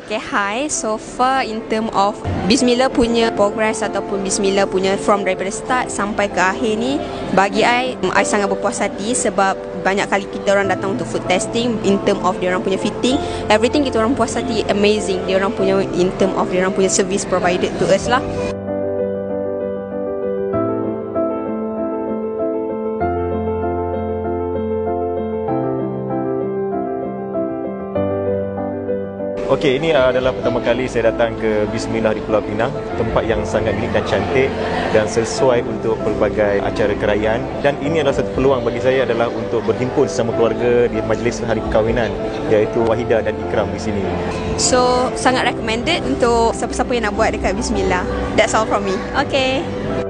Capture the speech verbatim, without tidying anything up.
Okay, hi. So far in term of Bismillah punya progress ataupun Bismillah punya from daripada start sampai ke akhir ni, bagi I, I sangat berpuas hati sebab banyak kali kita orang datang untuk food testing in term of dia orang punya fitting, everything kita orang puas hati, amazing dia orang punya in term of dia orang punya service provided to us lah. Okey, ini adalah pertama kali saya datang ke Bismillah di Pulau Pinang, tempat yang sangat unik dan cantik dan sesuai untuk pelbagai acara kerajaan, dan ini adalah satu peluang bagi saya adalah untuk berhimpun sesama keluarga di majlis hari perkahwinan, iaitu Wahidah dan Ikram di sini. So sangat recommended untuk siapa-siapa yang nak buat dekat Bismillah. That's all from me. Okay.